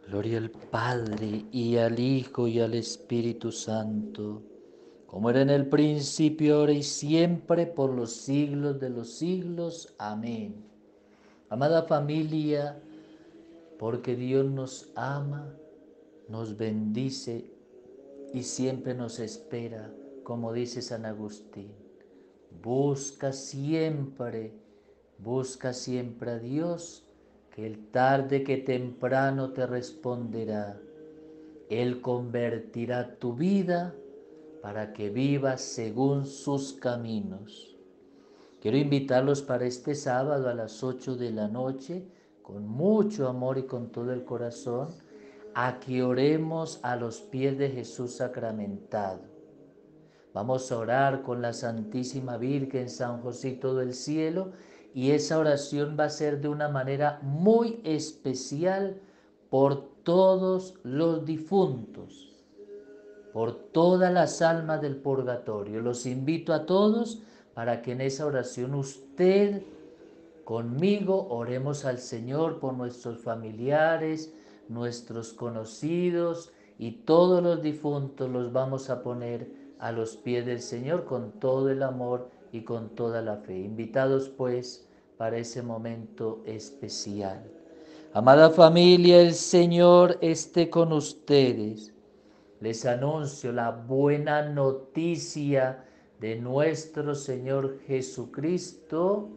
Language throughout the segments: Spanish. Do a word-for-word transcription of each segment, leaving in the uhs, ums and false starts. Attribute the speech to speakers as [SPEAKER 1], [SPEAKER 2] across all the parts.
[SPEAKER 1] Gloria al Padre, y al Hijo, y al Espíritu Santo, como era en el principio, ahora y siempre, por los siglos de los siglos. Amén. Amada familia, porque Dios nos ama, nos bendice y siempre nos espera, como dice San Agustín. Busca siempre, busca siempre a Dios, que Él tarde que temprano te responderá. Él convertirá tu vida para que vivas según sus caminos. Quiero invitarlos para este sábado a las ocho de la noche, con mucho amor y con todo el corazón, a que oremos a los pies de Jesús sacramentado. Vamos a orar con la Santísima Virgen, San José y todo el cielo, y esa oración va a ser de una manera muy especial por todos los difuntos, por todas las almas del purgatorio. Los invito a todos para que en esa oración usted conmigo oremos al Señor por nuestros familiares, nuestros conocidos, y todos los difuntos los vamos a poner a los pies del Señor con todo el amor y con toda la fe. Invitados pues para ese momento especial. Amada familia, el Señor esté con ustedes. Les anuncio la buena noticia de nuestro Señor Jesucristo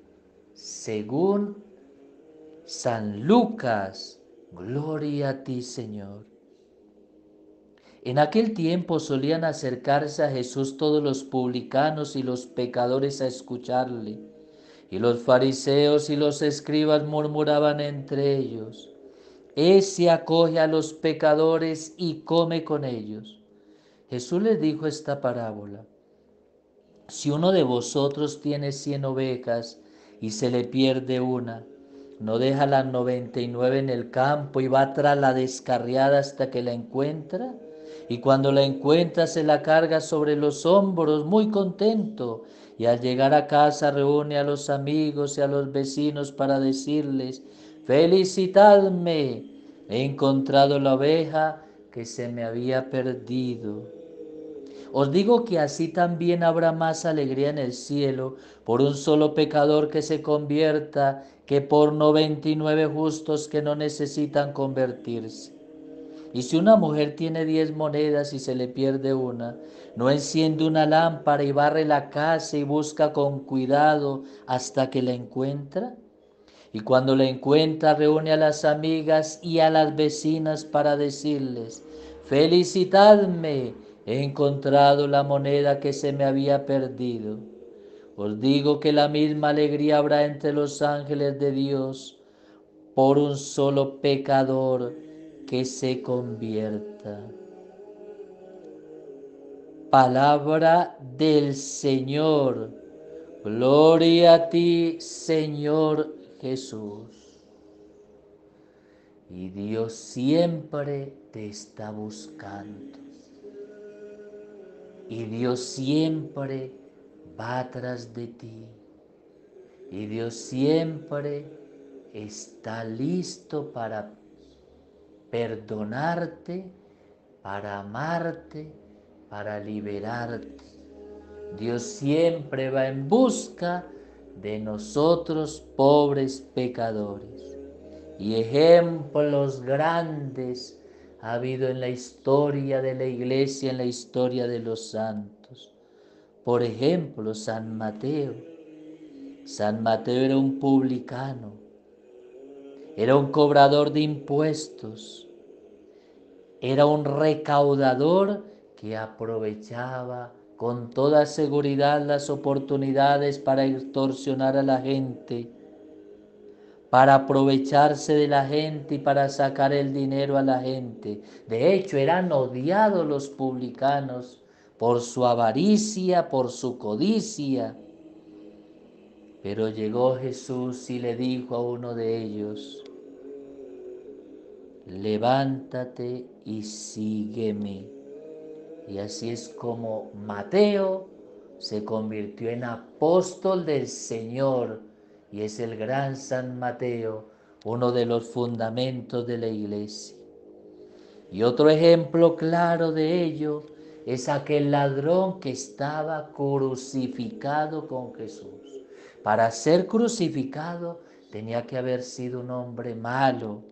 [SPEAKER 1] según San Lucas. Gloria a ti, Señor. En aquel tiempo solían acercarse a Jesús todos los publicanos y los pecadores a escucharle, y los fariseos y los escribas murmuraban entre ellos: Ese acoge a los pecadores y come con ellos. Jesús les dijo esta parábola: Si uno de vosotros tiene cien ovejas y se le pierde una, ¿no deja las noventa y nueve en el campo y va tras la descarriada hasta que la encuentra? Y cuando la encuentra se la carga sobre los hombros muy contento, y al llegar a casa reúne a los amigos y a los vecinos para decirles: Felicitadme, he encontrado la oveja que se me había perdido. Os digo que así también habrá más alegría en el cielo por un solo pecador que se convierta que por noventa y nueve justos que no necesitan convertirse. Y si una mujer tiene diez monedas y se le pierde una, ¿no enciende una lámpara y barre la casa y busca con cuidado hasta que la encuentra? Y cuando la encuentra reúne a las amigas y a las vecinas para decirles: Felicitadme, he encontrado la moneda que se me había perdido. Os digo que la misma alegría habrá entre los ángeles de Dios por un solo pecador que se convierta. Palabra del Señor. Gloria a ti, Señor Jesús. Y Dios siempre te está buscando. Y Dios siempre va tras de ti. Y Dios siempre está listo para perdonarte, para amarte, para liberarte. Dios siempre va en busca de nosotros, pobres pecadores. Y ejemplos grandes ha habido en la historia de la Iglesia, en la historia de los santos. Por ejemplo, San Mateo. San Mateo era un publicano, era un cobrador de impuestos, era un recaudador que aprovechaba con toda seguridad las oportunidades para extorsionar a la gente, para aprovecharse de la gente y para sacar el dinero a la gente. De hecho, eran odiados los publicanos por su avaricia, por su codicia. Pero llegó Jesús y le dijo a uno de ellos: levántate y sígueme. Y así es como Mateo se convirtió en apóstol del Señor, y es el gran San Mateo, uno de los fundamentos de la Iglesia. Y otro ejemplo claro de ello es aquel ladrón que estaba crucificado con Jesús. Para ser crucificado tenía que haber sido un hombre malo.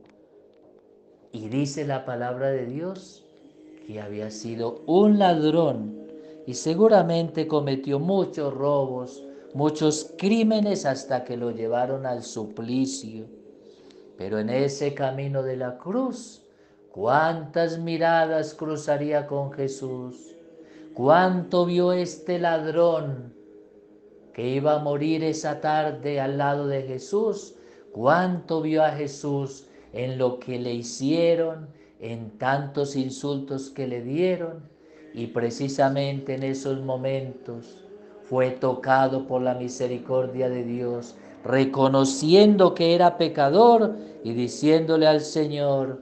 [SPEAKER 1] Y dice la palabra de Dios que había sido un ladrón y seguramente cometió muchos robos, muchos crímenes hasta que lo llevaron al suplicio. Pero en ese camino de la cruz, ¿cuántas miradas cruzaría con Jesús? ¿Cuánto vio este ladrón que iba a morir esa tarde al lado de Jesús? ¿Cuánto vio a Jesús en lo que le hicieron, en tantos insultos que le dieron? Y precisamente en esos momentos fue tocado por la misericordia de Dios, reconociendo que era pecador y diciéndole al Señor: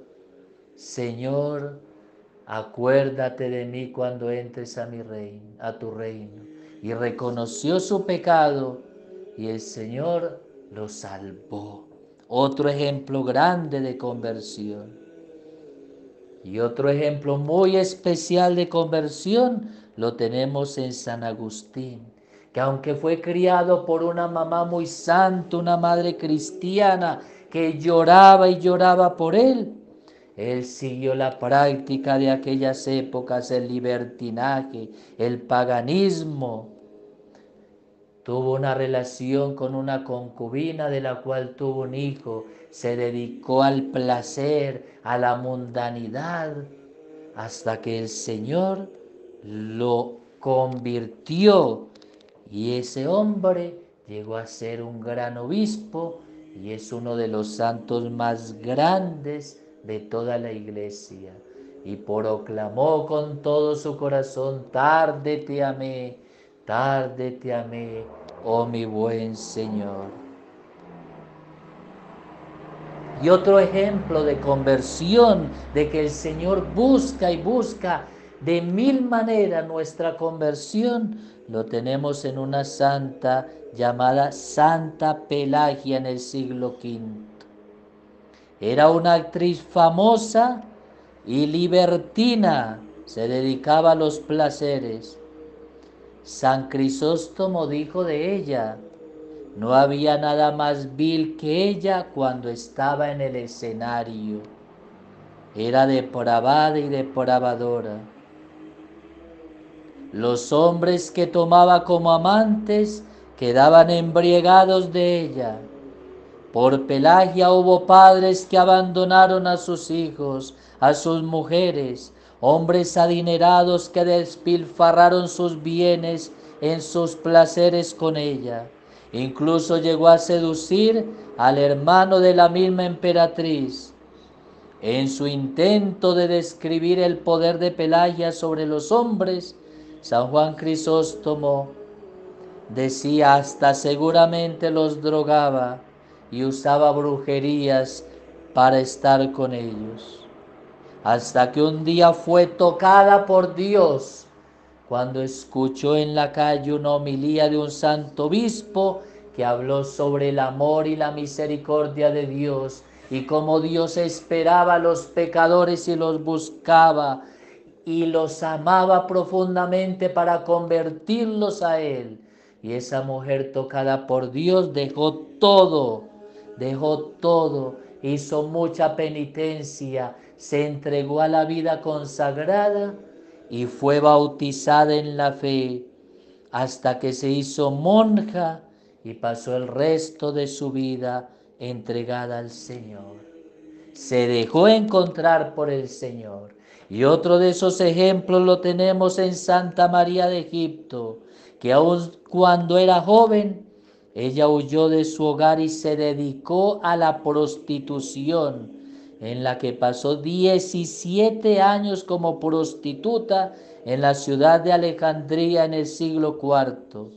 [SPEAKER 1] Señor, acuérdate de mí cuando entres a mi reino, a tu reino. Y reconoció su pecado y el Señor lo salvó. Otro ejemplo grande de conversión. Y otro ejemplo muy especial de conversión lo tenemos en San Agustín, que aunque fue criado por una mamá muy santa, una madre cristiana que lloraba y lloraba por él, él siguió la práctica de aquellas épocas, el libertinaje, el paganismo. Tuvo una relación con una concubina de la cual tuvo un hijo. Se dedicó al placer, a la mundanidad, hasta que el Señor lo convirtió. Y ese hombre llegó a ser un gran obispo y es uno de los santos más grandes de toda la iglesia. Y proclamó con todo su corazón: tarde te amé, tarde te amé, oh mi buen Señor. Y otro ejemplo de conversión, de que el Señor busca y busca de mil maneras nuestra conversión, lo tenemos en una santa llamada Santa Pelagia en el siglo quinto. Era una actriz famosa y libertina, se dedicaba a los placeres. San Crisóstomo dijo de ella: no había nada más vil que ella cuando estaba en el escenario. Era depravada y depravadora. Los hombres que tomaba como amantes quedaban embriagados de ella. Por Pelagia hubo padres que abandonaron a sus hijos, a sus mujeres, hombres adinerados que despilfarraron sus bienes en sus placeres con ella. Incluso llegó a seducir al hermano de la misma emperatriz. En su intento de describir el poder de Pelagia sobre los hombres, San Juan Crisóstomo decía: hasta seguramente los drogaba y usaba brujerías para estar con ellos. Hasta que un día fue tocada por Dios cuando escuchó en la calle una homilía de un santo obispo que habló sobre el amor y la misericordia de Dios y cómo Dios esperaba a los pecadores y los buscaba y los amaba profundamente para convertirlos a Él. Y esa mujer tocada por Dios dejó todo, dejó todo, hizo mucha penitencia, se entregó a la vida consagrada y fue bautizada en la fe hasta que se hizo monja y pasó el resto de su vida entregada al Señor. Se dejó encontrar por el Señor. Y otro de esos ejemplos lo tenemos en Santa María de Egipto, que aun cuando era joven, ella huyó de su hogar y se dedicó a la prostitución, en la que pasó diecisiete años como prostituta en la ciudad de Alejandría en el siglo cuarto.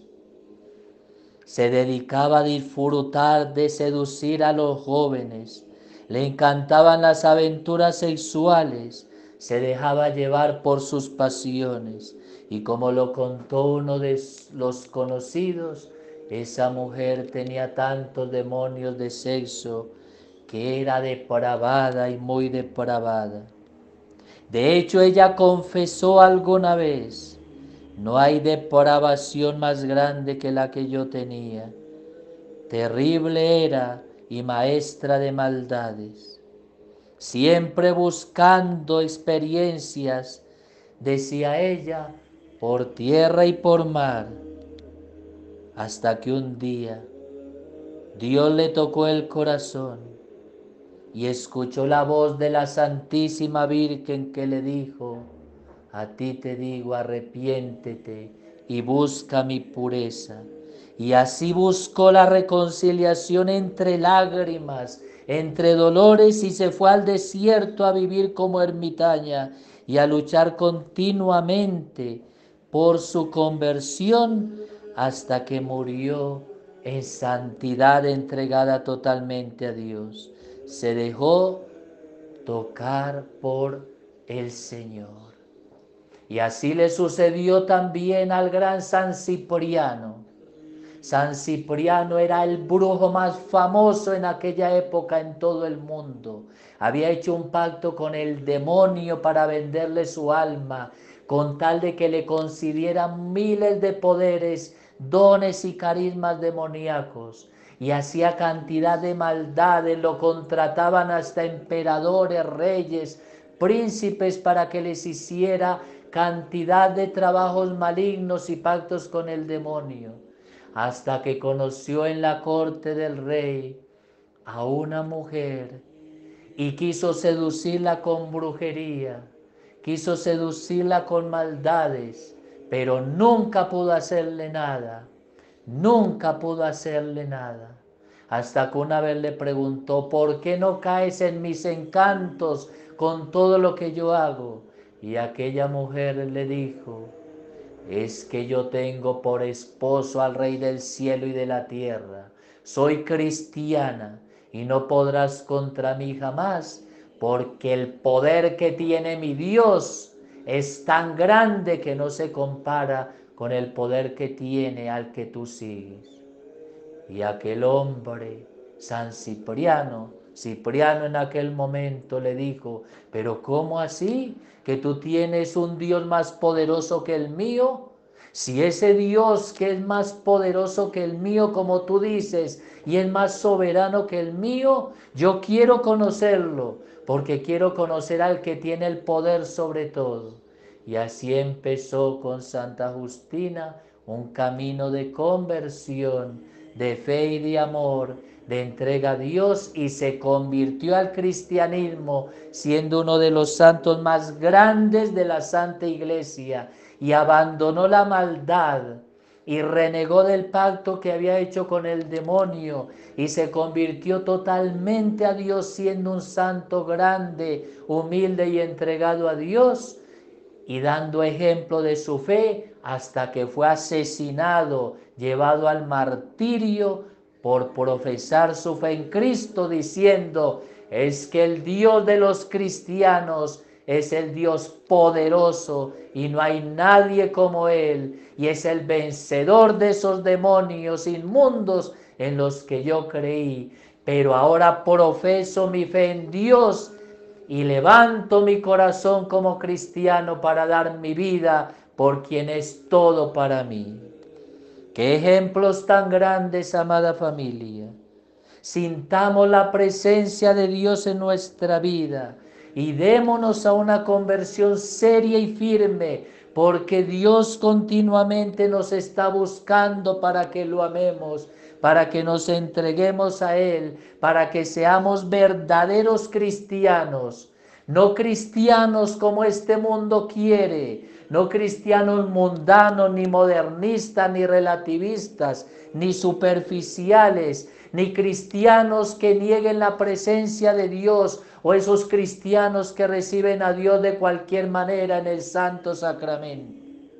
[SPEAKER 1] Se dedicaba a disfrutar de seducir a los jóvenes. Le encantaban las aventuras sexuales. Se dejaba llevar por sus pasiones. Y como lo contó uno de los conocidos, esa mujer tenía tantos demonios de sexo que era depravada y muy depravada. De hecho, ella confesó alguna vez: no hay depravación más grande que la que yo tenía. Terrible era y maestra de maldades. Siempre buscando experiencias, decía ella, por tierra y por mar, hasta que un día Dios le tocó el corazón y escuchó la voz de la Santísima Virgen que le dijo: a ti te digo, arrepiéntete y busca mi pureza. Y así buscó la reconciliación entre lágrimas, entre dolores, y se fue al desierto a vivir como ermitaña y a luchar continuamente por su conversión hasta que murió en santidad, entregada totalmente a Dios. Se dejó tocar por el Señor. Y así le sucedió también al gran San Cipriano. San Cipriano era el brujo más famoso en aquella época en todo el mundo. Había hecho un pacto con el demonio para venderle su alma, con tal de que le concedieran miles de poderes, dones y carismas demoníacos. Y hacía cantidad de maldades, lo contrataban hasta emperadores, reyes, príncipes para que les hiciera cantidad de trabajos malignos y pactos con el demonio, hasta que conoció en la corte del rey a una mujer y quiso seducirla con brujería, quiso seducirla con maldades, pero nunca pudo hacerle nada, nunca pudo hacerle nada. Hasta que una vez le preguntó: ¿por qué no caes en mis encantos con todo lo que yo hago? Y aquella mujer le dijo: es que yo tengo por esposo al Rey del cielo y de la tierra. Soy cristiana y no podrás contra mí jamás, porque el poder que tiene mi Dios es tan grande que no se compara con el poder que tiene al que tú sigues. Y aquel hombre, San Cipriano, Cipriano en aquel momento le dijo: ¿pero cómo así? ¿Que tú tienes un Dios más poderoso que el mío? Si ese Dios que es más poderoso que el mío, como tú dices, y es más soberano que el mío, yo quiero conocerlo, porque quiero conocer al que tiene el poder sobre todo. Y así empezó con Santa Justina un camino de conversión, de fe y de amor, de entrega a Dios, y se convirtió al cristianismo, siendo uno de los santos más grandes de la Santa Iglesia, y abandonó la maldad y renegó del pacto que había hecho con el demonio y se convirtió totalmente a Dios, siendo un santo grande, humilde y entregado a Dios, y dando ejemplo de su fe hasta que fue asesinado, llevado al martirio por profesar su fe en Cristo, diciendo: es que el Dios de los cristianos es el Dios poderoso y no hay nadie como Él, y es el vencedor de esos demonios inmundos en los que yo creí. Pero ahora profeso mi fe en Dios y levanto mi corazón como cristiano para dar mi vida por quien es todo para mí. ¡Qué ejemplos tan grandes, amada familia! Sintamos la presencia de Dios en nuestra vida y démonos a una conversión seria y firme, porque Dios continuamente nos está buscando para que lo amemos, para que nos entreguemos a Él, para que seamos verdaderos cristianos, no cristianos como este mundo quiere, no cristianos mundanos, ni modernistas, ni relativistas, ni superficiales, ni cristianos que nieguen la presencia de Dios, o esos cristianos que reciben a Dios de cualquier manera en el Santo Sacramento.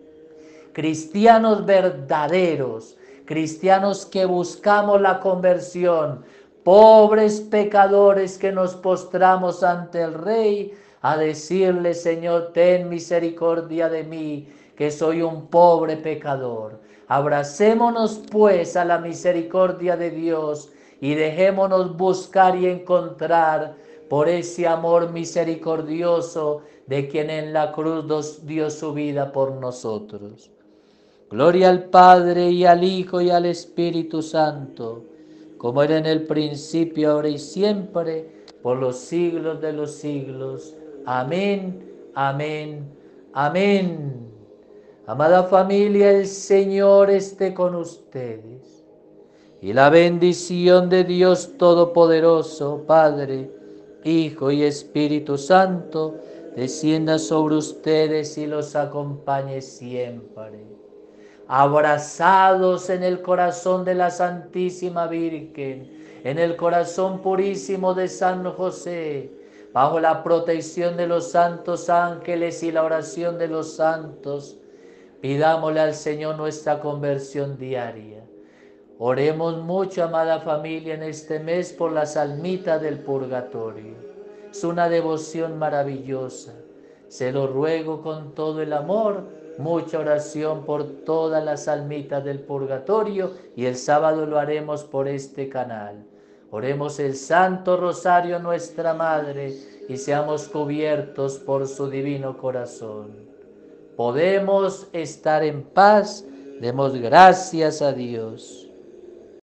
[SPEAKER 1] Cristianos verdaderos, cristianos que buscamos la conversión, pobres pecadores que nos postramos ante el Rey a decirle: Señor, ten misericordia de mí, que soy un pobre pecador. Abracémonos pues a la misericordia de Dios y dejémonos buscar y encontrar por ese amor misericordioso de quien en la cruz dio su vida por nosotros. Gloria al Padre, y al Hijo, y al Espíritu Santo, como era en el principio, ahora y siempre, por los siglos de los siglos. Amén, amén, amén. Amada familia, el Señor esté con ustedes. Y la bendición de Dios Todopoderoso, Padre, Hijo y Espíritu Santo, descienda sobre ustedes y los acompañe siempre. Abrazados en el corazón de la Santísima Virgen, en el corazón purísimo de San José, bajo la protección de los santos ángeles y la oración de los santos, pidámosle al Señor nuestra conversión diaria. Oremos mucho, amada familia, en este mes por las almitas del purgatorio. Es una devoción maravillosa. Se lo ruego con todo el amor, mucha oración por todas las almitas del purgatorio, y el sábado lo haremos por este canal. Oremos el Santo Rosario a nuestra Madre y seamos cubiertos por su divino corazón. Podemos estar en paz, demos gracias a Dios.